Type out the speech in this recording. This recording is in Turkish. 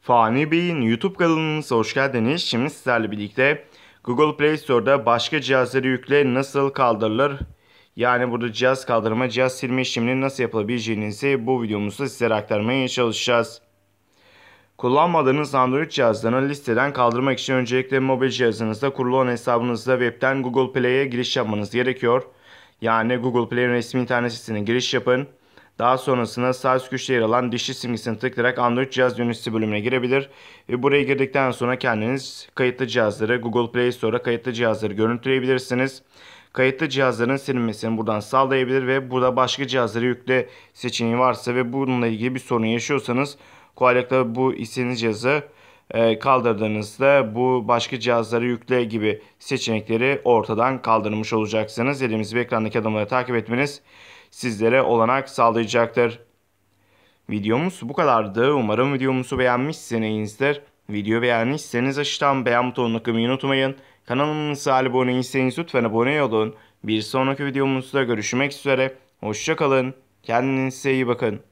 Fani Bey'in YouTube kanalımıza hoş geldiniz. Şimdi sizlerle birlikte Google Play Store'da başka cihazları yükle nasıl kaldırılır? Yani burada cihaz kaldırma, cihaz silme işlemini nasıl yapılabileceğinizi bu videomuzda sizlere aktarmaya çalışacağız. Kullanmadığınız Android cihazlarını listeden kaldırmak için öncelikle mobil cihazınızda kurulu olan hesabınızda webten Google Play'e giriş yapmanız gerekiyor. Yani Google Play'in resmi internet sitesine giriş yapın. Daha sonrasında sağ üst köşede yer alan dişli simgesini tıklayarak Android cihaz yöneticisi bölümüne girebilir. Ve buraya girdikten sonra kendiniz kayıtlı cihazları Google Play Store'a kayıtlı cihazları görüntüleyebilirsiniz. Kayıtlı cihazların silinmesini buradan sağlayabilir ve burada başka cihazları yükle seçeneği varsa ve bununla ilgili bir sorun yaşıyorsanız kolaylıkla bu istediğiniz cihazı kaldırdığınızda bu başka cihazları yükle gibi seçenekleri ortadan kaldırmış olacaksınız. Dediğimiz gibi ekrandaki adımları takip etmeniz sizlere olanak sağlayacaktır. Videomuz bu kadardı. Umarım videomuzu beğenmişsinizdir. Video beğenmişseniz aşağıdan beğen butonuna kılmayı unutmayın. Kanalımıza abone değilseniz lütfen abone olun. Bir sonraki videomuzda görüşmek üzere. Hoşça kalın. Kendinize iyi bakın.